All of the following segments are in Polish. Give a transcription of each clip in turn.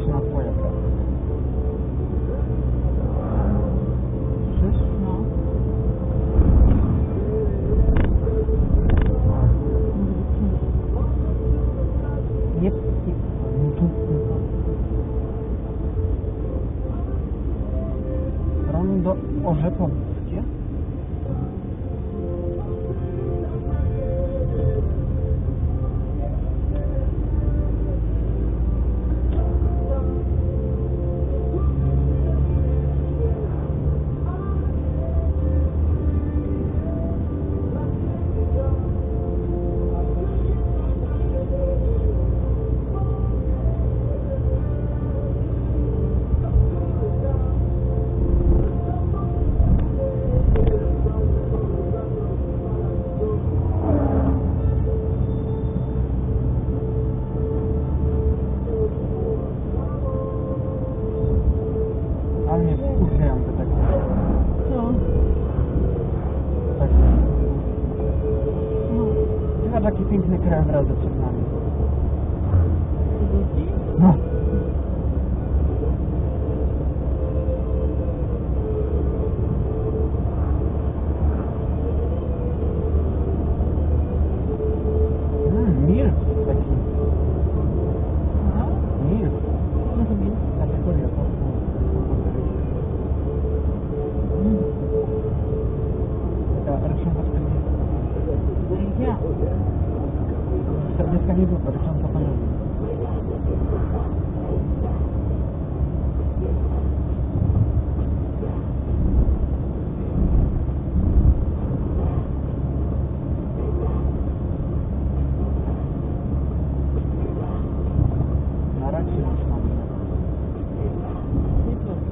zaczyna twoja praca. Słyszysz? No. Nie. Rondo Orzechowskie? Ale mnie wkurwiają te takie. Co? Tak. No. Zobacz, jaki piękny krajobrazy przed nami. Ludzi? No. Milk taki. No. Milk. Co to jest? Kategoria po taka rysząca Ja. 40 nie było, rysząca panowie. Na razie już mamy. Nie to.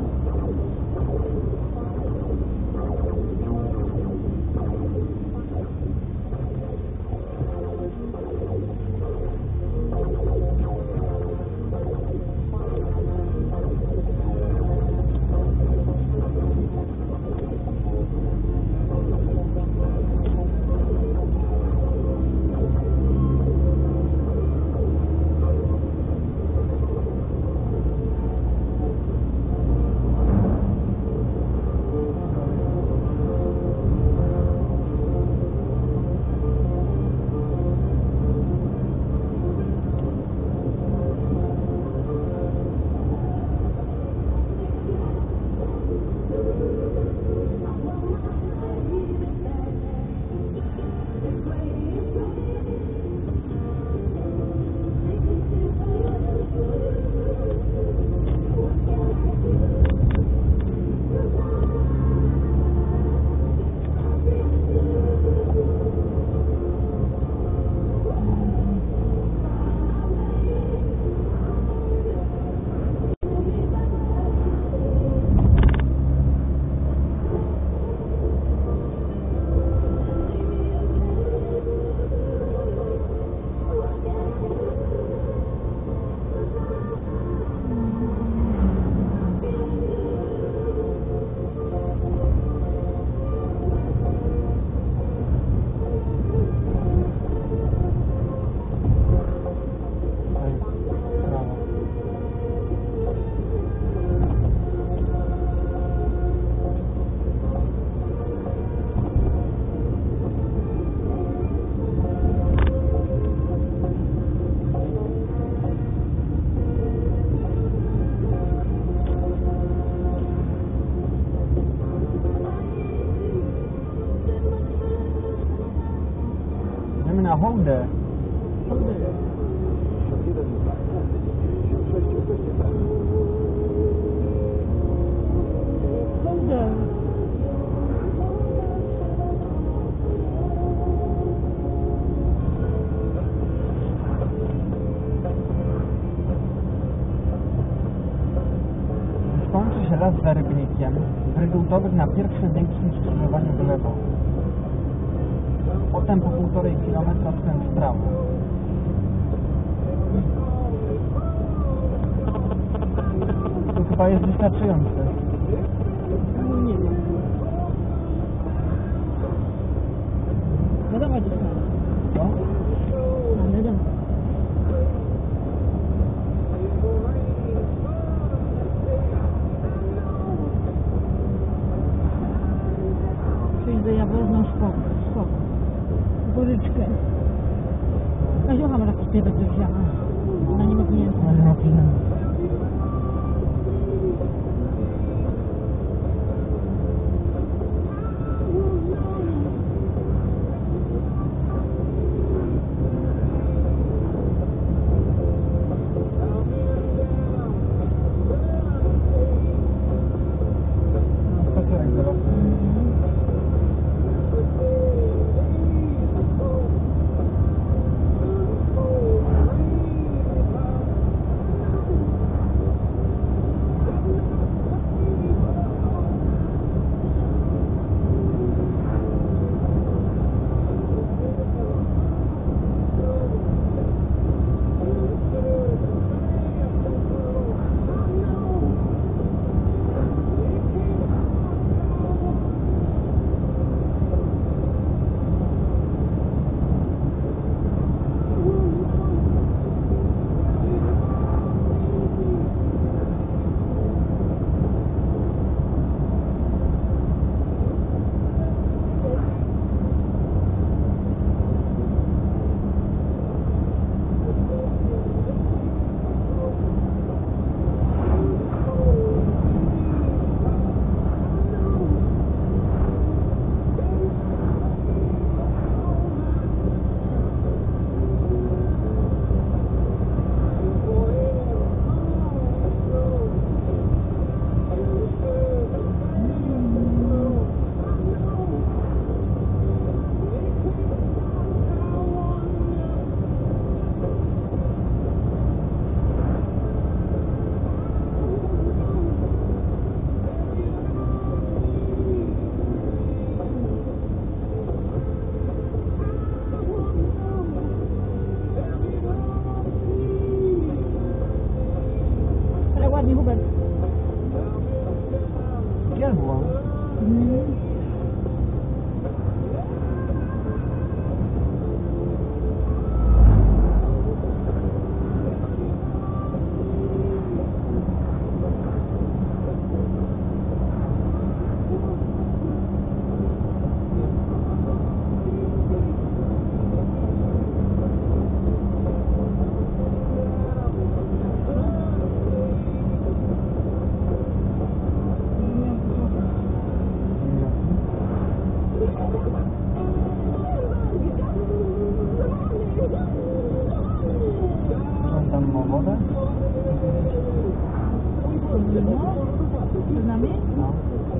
Na hołdę. Skończy się las za Rybnikiem. Wyrygultowych na pierwszym większym skrzyżowaniu w lewo. Potem po 1,5 kilometra skręt w prawo. To chyba jest wystarczające. No nie wiem. No dawaj do strony. Co? No nie dam. skok, skok. Goryczkę. Kaziocha ma taki typek do wzięcia. Ona nie ma pieniędzy. Ale ma pieniądze. Spacerek zaraz. Ale ładnie, Hubert. Gdzie była? On tam ma wodę? No, z nami? No.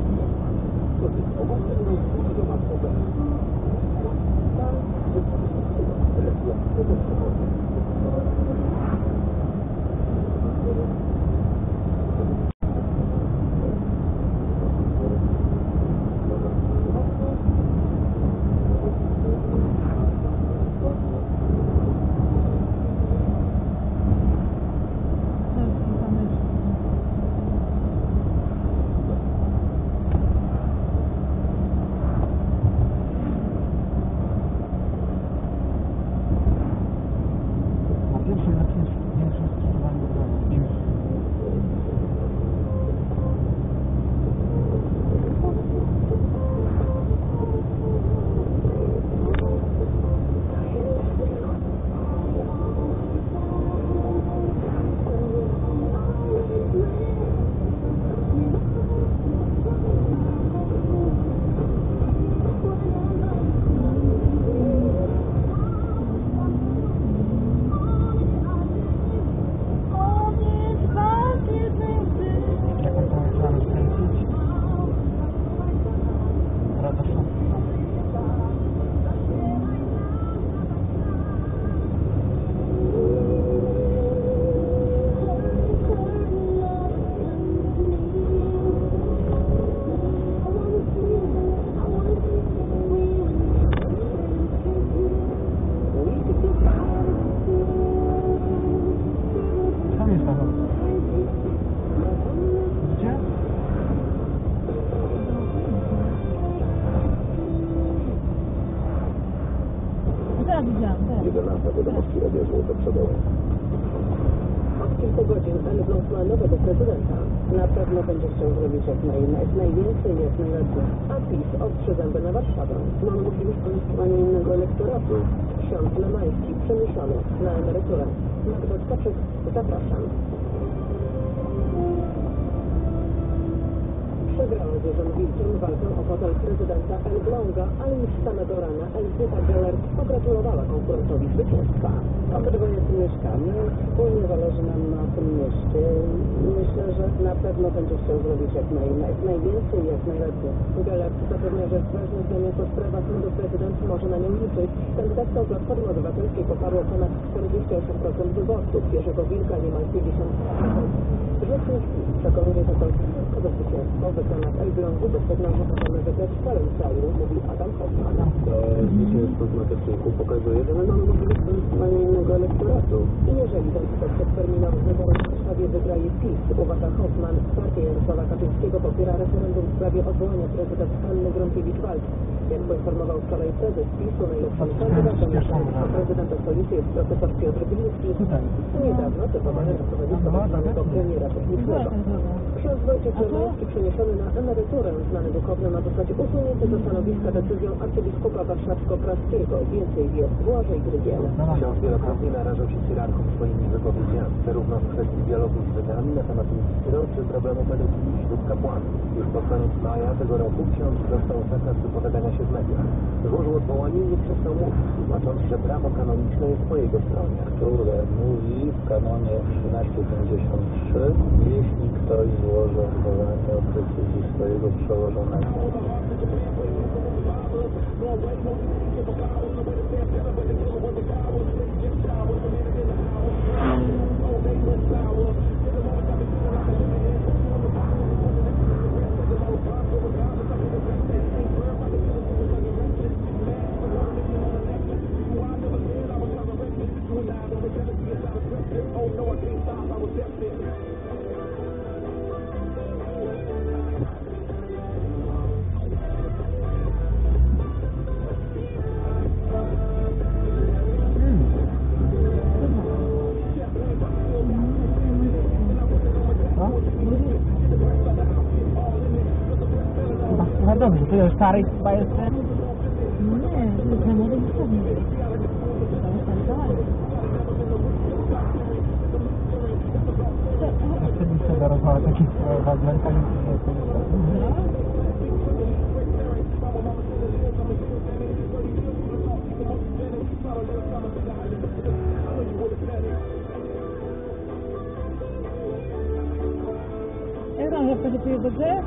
Na pierwszym lepszym większym skrzyżowaniu drogi. Jak on tą reklamę skręcić? Rada szóstka. Tam jest Paweł. Gdzie? Teraz widziałam, teraz. 11 wiadomości radio złote przedoło. kilku godzin Elbląg ma nowego prezydenta. Na pewno będzie chciał zrobić jak najwięcej, jak najlepiej. A PiS ostrze zęby na Warszawę. Mam możliwość pozyskiwania innego elektoratu. Ksiądz Lemański przeniesiony na emeryturę. Magda Tkaczyk, zapraszam. Przegrała z Jerzym Wilkiem walkę o fotel prezydenta Elbląga, ale już samego rana Elżbieta Gellert pogratulowała konkurentowi zwycięstwa. Obydwoje tu mieszkamy, wspólnie zależy nam na tym mieście. Myślę, że na pewno będzie chciał zrobić jak najwięcej, jak najlepiej. Gellert zapewnia, że w ważnych dla niego sprawach nowy prezydent może na nią liczyć. Kandydatką Platformy Obywatelskiej poparło ponad 48% wyborców. Jerzego Wilka niemal 50%. Rzecznik przekonuje, że to wyjątkowe zwycięstwo wykona w Elblągu, bo pewno możemy wygrać w całym kraju, mówi Adam Hoffman. To zwycięstwo z Mateczniku pokazuje, że my mamy możliwość pozyskiwania innego elektoratu. I jeżeli ten przedterminowy wybór w Warszawie wygraje PiS, uważa Hoffman, partia Jarosława Kaczyńskiego popiera referendum w sprawie odwołania prezydent Anny Gronkiewicz-Waltz. Jak poinformował wczoraj prezes PiS-u, najlepszym kandydatem na prezydenta stolicy jest profesor Piotr Gliński. Niedawno typowany na stanowisko premiera technicznego. Ksiądz Wojciech Lemański przeniesiony na emeryturę, znany duchowny, ma zostać usunięty ze stanowiska decyzją arcybiskupa warszawsko-praskiego. Więcej wie Błażej Grygiel. Ksiądz wielokrotnie narażał się hierarchom swoimi wypowiedziami, zarówno w kwestii dialogu z Żydami na temat Inquizytor, czy problemu pedofilii wśród kapłanów. Już pod koniec maja tego roku ksiądz dostał zakaz wypowiadania się w mediach. Złożył odwołanie i nie przestał mówić, tłumacząc, że prawo kanoniczne jest po jego stronie. Które mówi w kanonie 1353, jeśli ktoś złoży odwołanie od decyzji swojego przełożonego. No dobrze, to już stary chyba jest ten? Nie, to jest za młody wystawny. Wtedy sobie rozmawiać o takich ważnych nie jest to Jak tam, że wtedy czuje dobrze?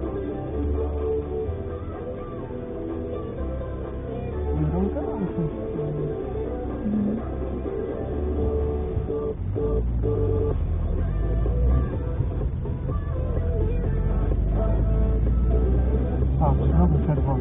A, znowu czerwony.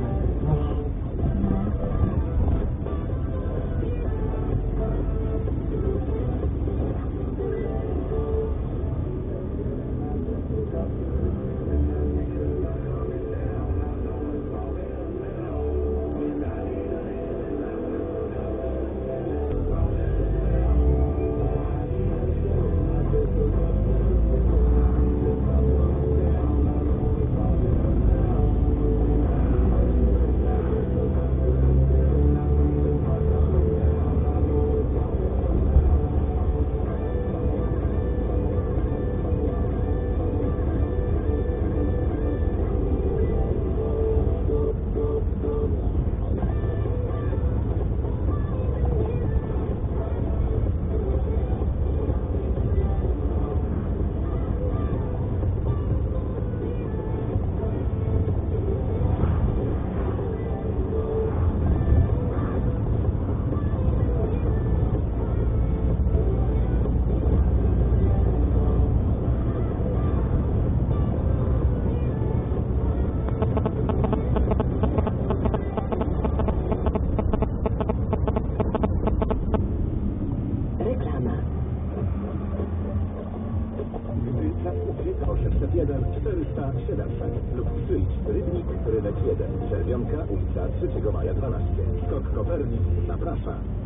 lub przyjdź Rybnik, Rynek 1, Czerwionka, ulica 3 Maja 12. Skok Kopernik zaprasza.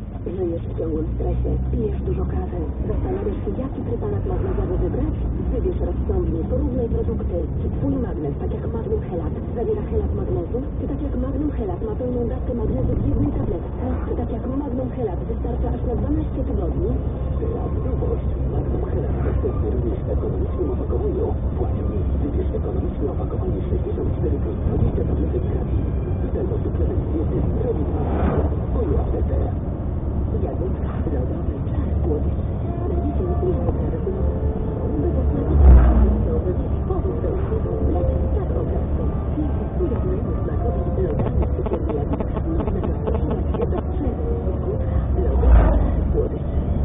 Żyjesz w ciągłym stresie, pijesz dużo kawy, zastanawiasz się, jaki preparat magnezowy wybrać? Wybierz rozsądnie, porównaj produkty. Czy twój magnes, tak jak Magnum Helat, zawiera helat magnezu? Czy tak jak Magnum Helat ma pełną dawkę magnezu w jednej tabletce? Czy tak jak Magnum Helat wystarcza aż na 12 tygodni? Prawidłowość. Magnum Helat dostępny również w ekonomicznym opakowaniu. Płać mniej. Wybierz ekonomiczne opakowanie 64 plus 20 tabletek gratis. Ten suplement diety robi swoją apetę. Jagódka, lodowy, czas słodki. Najlepiej niż potrawy by postawić nowy powód do używu. Lek tak po prostu. Dzięki cudownemu smakowi lodami z cukierni jagódka można dostosować się do potrzeby. Jagódka, lodowy, czas słodki.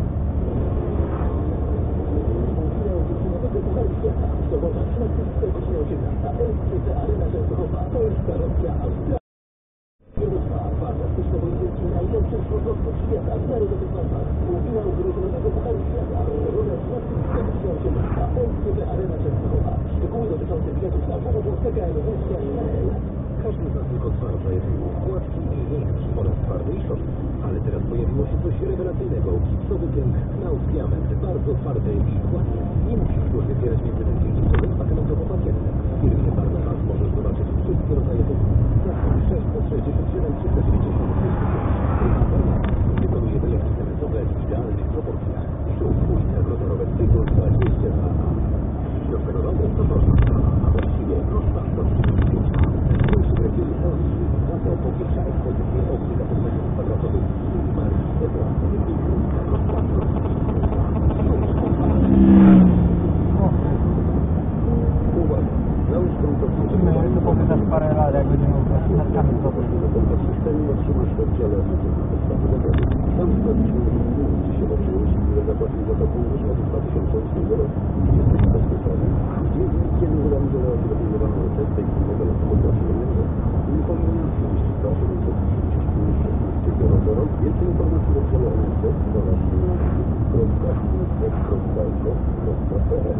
Sobota 13-18. LCT Arena Częstochowa. Polska Rosja Austria. Fantastyczne pojedynki najlepszych sportowców świata w narodowych walkach. Półfinał drużynowego Pucharu Świata. Rola 2018. LCT Arena Częstochowa. Szczegóły dotyczące biletów na www.pkn.pl. Każdy z nas tylko twarz zajawiło płatki i miękki oraz twardy i szorstki. Ale teraz pojawiło się coś rewelacyjnego. Gipsowy pęk Knaus Diament. Bardzo twardy i gładki. Nie musisz już wybierać między pękiem gipsowym a cementowo-papiernym. W firmie Barnabas możesz zobaczyć wszystkie rodzaje pęków. Zadzwoń 667 390 wykonuje wylewki cementowe w idealnych proporcjach. Ślub ultraglotorowe Tygo 22. Do tego roku to proszę. A właściwie prosta do 35. Za to powiększa ekspozycję ogniska podmiotów kwadratowych i marki Ebra. Uwaga! Załóż gruntownie, No i to powie za parę lat, jak będzie miał natkami zdobyć. w systemie otrzymasz w oddziale podstawy zawodu. Tam sprawdzimy, czy się dowiedziałeś, ile zapłacił za to fundusz od 2008 roku. Jesteś ubezpieczony? Kiedy wydamy wiele oprogramowaną receptę i innego losowo pieniędzy, nie powinien przyjść 2735 Więcej informacji w oddziale NSZ oraz www.nsz.pl.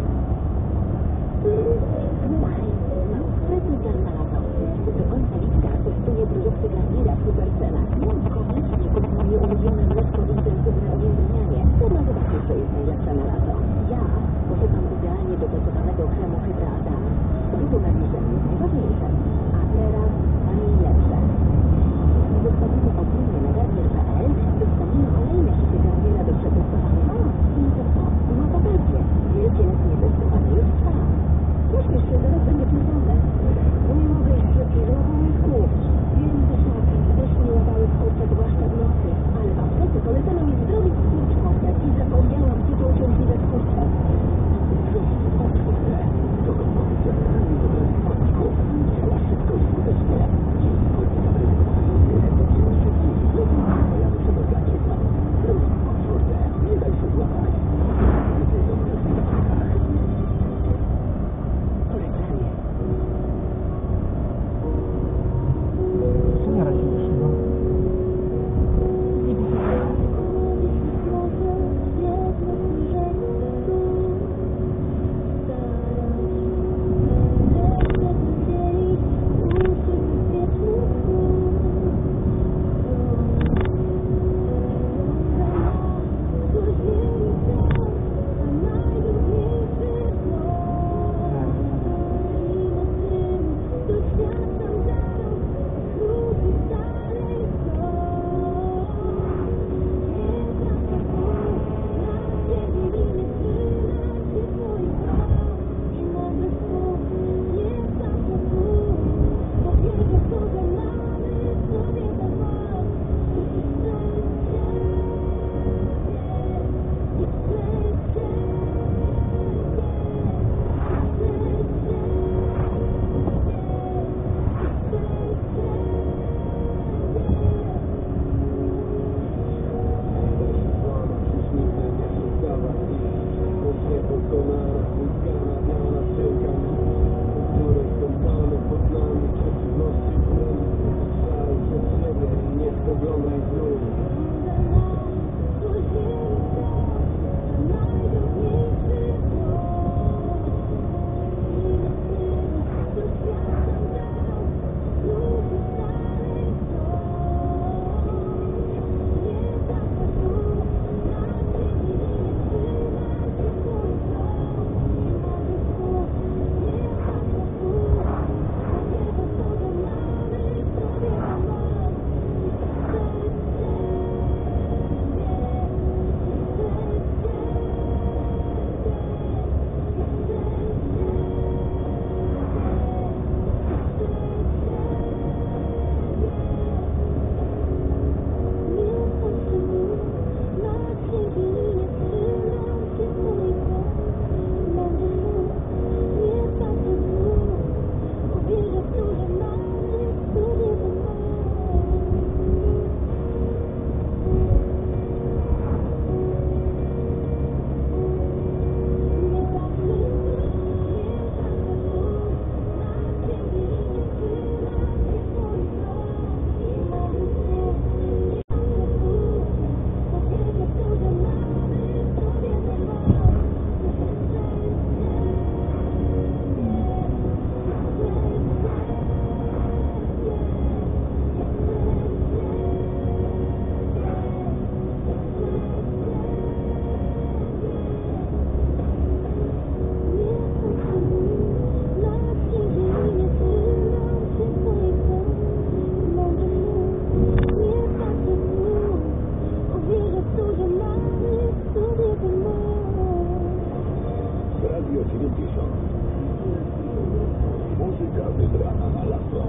Słuchaj, mam sprytny plan maratowy. Do końca lipca testuję produkty Garniera Supercena. Koniecznie kup moje ulubione mleczko intensywne ojędrnianie. Trzeba zobaczyć, co jest najlepsze na lato. Ja poszukam idealnie dopasowanego kremu Hydra Adama. Było nawilżenie najważniejsze, a teraz najlepsze. Zostawimy opinię na garnier.pl, dostaniemy kolejne hity Garniera do przetestowania. I to co? No popatrzcie, wielkie letnie testowanie już trwa. Pośpiesz się, zaraz będzie pierdolone. No nie mogę iść szybciej, załapał mi kurcz. Wiem, że tak, też nie łapały w kurczę, zwłaszcza w nocy. Ale w aptece polecano mi zdrowić kurczkowce i zapomniałam, co to uciążliwe w kurczce. Dokąd powiedziane, nie wybrać smaczku. Działa szybko i skutecznie. Dzięki płynie zabrywy. Dopiero szybciej i lepiej pojawi się organizm. Drugi, czwórte, nie daj się złapać. Więcej o mlecznych aptekach. Polecamy Radio 90. Muzyka wybrana na lato.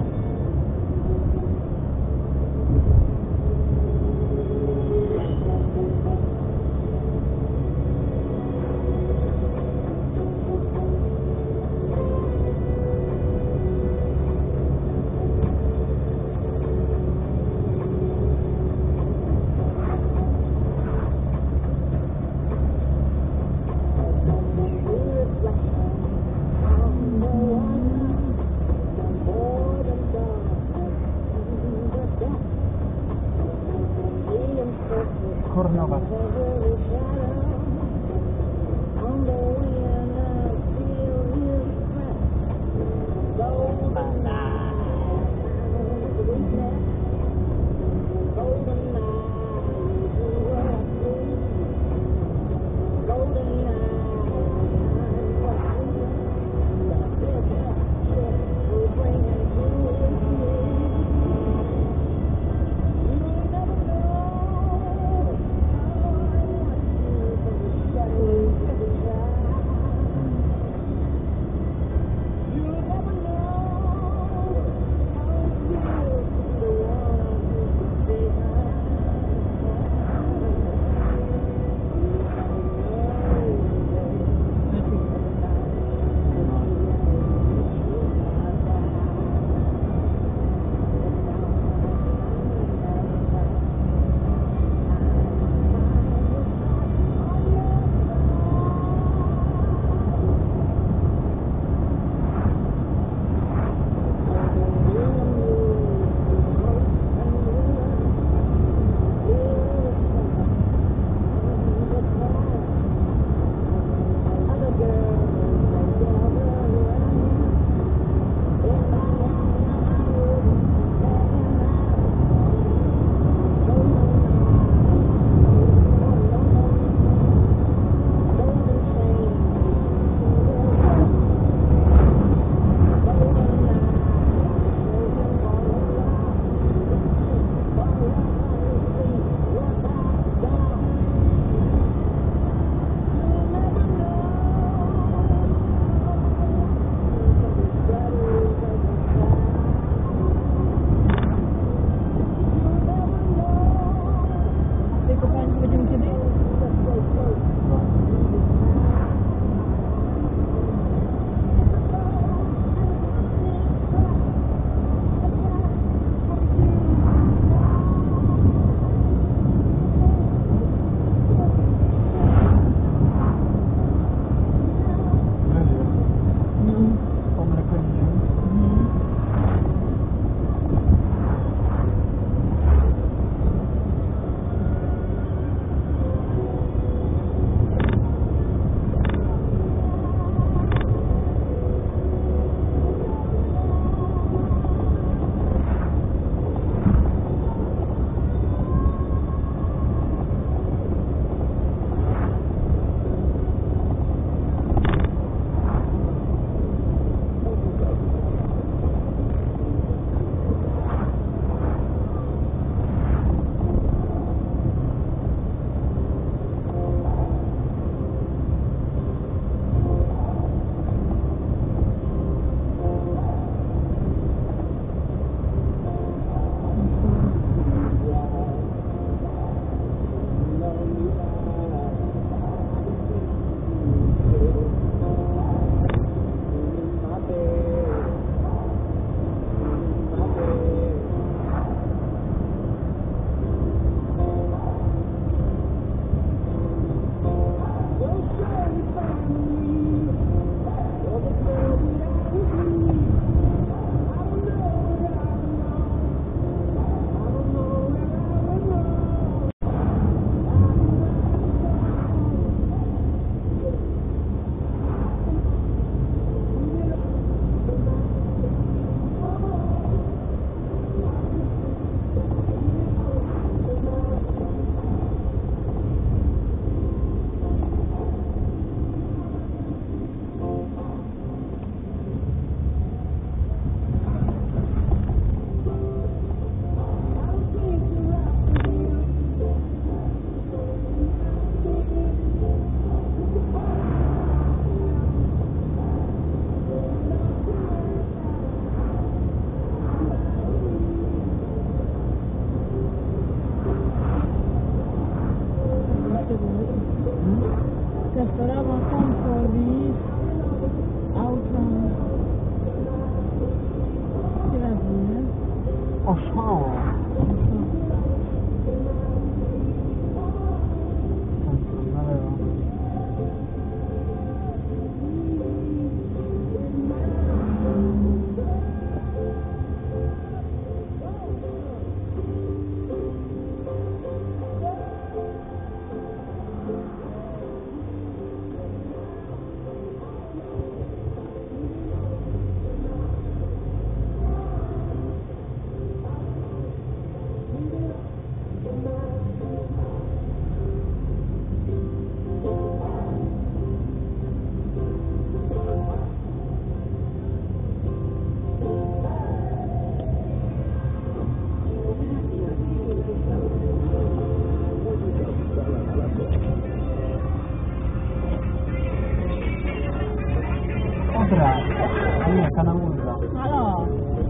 Odra. A nie, kanał Ulga. Halo.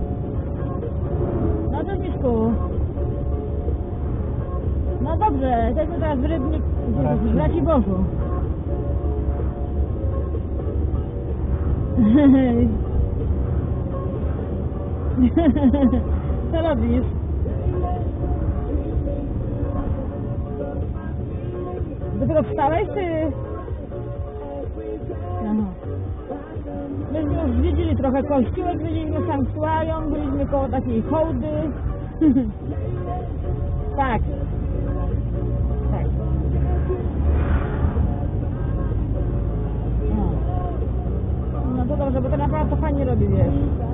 No to Miszku. No dobrze, jesteśmy teraz w Rybnik, w Raciborzu. Co robisz? Dopiero wstałeś, czy... Aha. Myśmy już zwiedzili trochę kościółek, byliśmy sanktuarium, byliśmy koło takiej hołdy. Tak. Tak. No to dobrze, bo to naprawdę to fajnie robi, wiesz.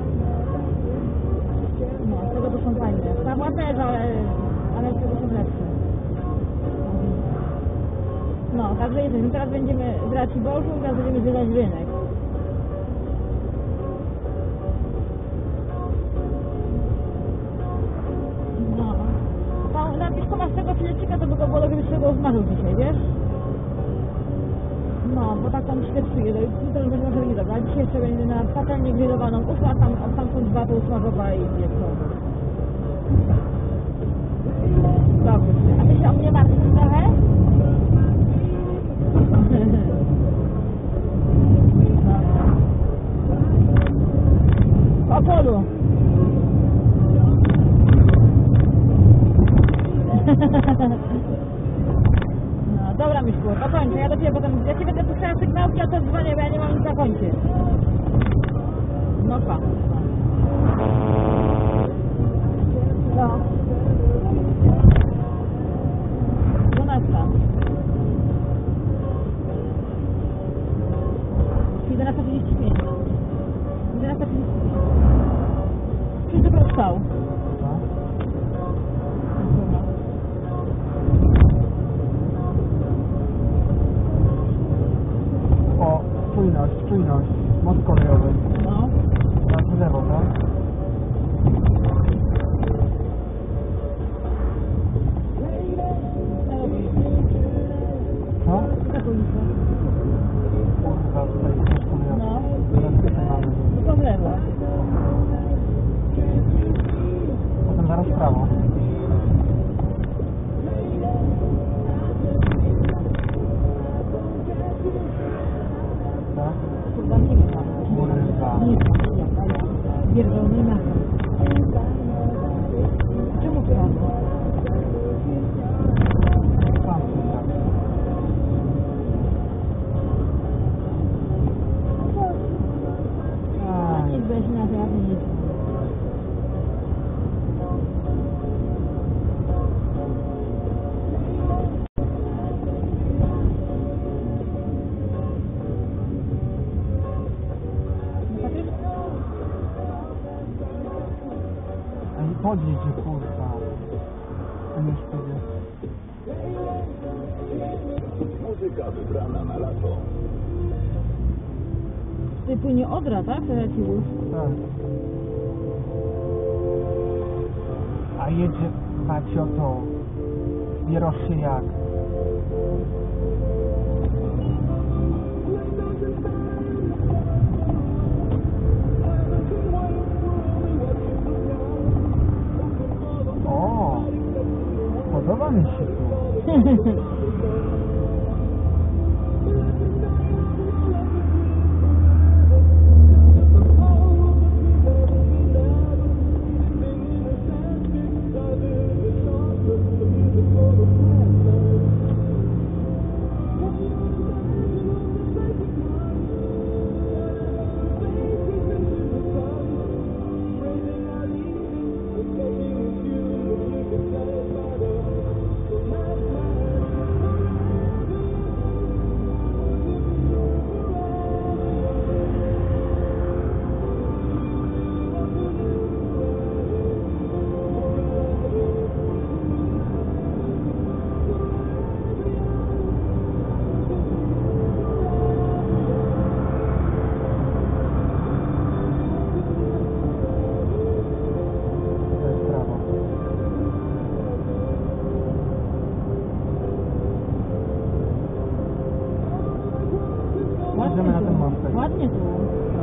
No, z tego to są fajne. Pawła też, ale z tego są lepsze. No, także jesteśmy. Teraz będziemy w Raciborzu i teraz będziemy zwiedzać rynek. No. Napiszko masz tego filecika, to by go było, żebyś tego zmarzył dzisiaj, wiesz? No, bo tak tam świetnie, jutro będziemy może nie dobra, dzisiaj jeszcze będzie na patelnię grillowaną, uszła tam, a tam są dwa, to usmażowa i wieczorem. Dobrze, a ty się o mnie martwisz trochę? O polu. No dobra Miszku, to kończę, ja do ciebie potem, ja ci będę puszczała sygnałki, a to dzwonię, bo ja nie mam nic na koncie. No pa. No. 12. 11:35. 11:35. Czyli dopiero wstał. O, czujność. Most kolejowy. No. Na lewo, tak? Co? Tak ulica. Kurwa, tutaj most kolejowy. No. Teraz tutaj mamy. Tylko w lewo. Potem zaraz w prawo. Tak? Kurwa nie ma. Kurwa. Nie ma. Pierdolony na. Czemu prawo? Sam tak. Nic weź na to, ja to nie znam. A nie podjedzie, kurwa. A nie szkodzie. Muzyka wybrana na lato. Tutaj płynie Odra, tak? Raciborz. Tak. A jedzie, Macio, to zbierasz się jak? O, podoba mi się tu.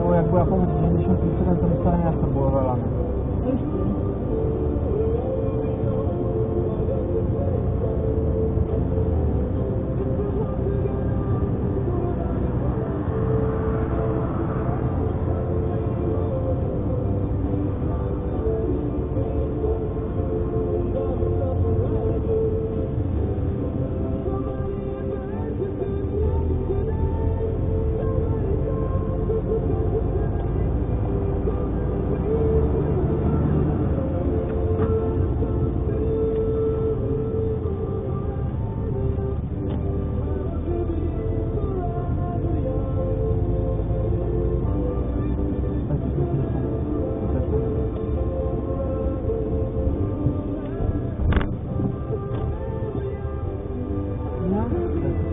Bo jak była pomoc w 97, to mi całe miasto było walane. To już ty. No,